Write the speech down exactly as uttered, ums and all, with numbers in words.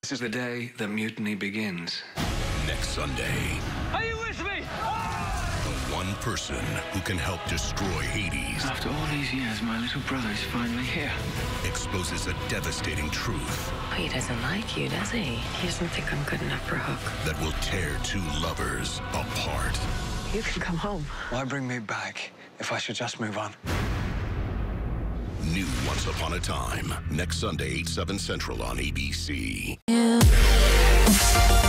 This is the day the mutiny begins. Next Sunday, Are you with me? the one person who can help destroy Hades After all these years, my little brother is finally here. exposes a devastating truth He doesn't like you, does he? He doesn't think I'm good enough for Hook. that will tear two lovers apart. You can come home. Why bring me back if I should just move on? New Once Upon a Time, next Sunday, eight, seven Central on A B C.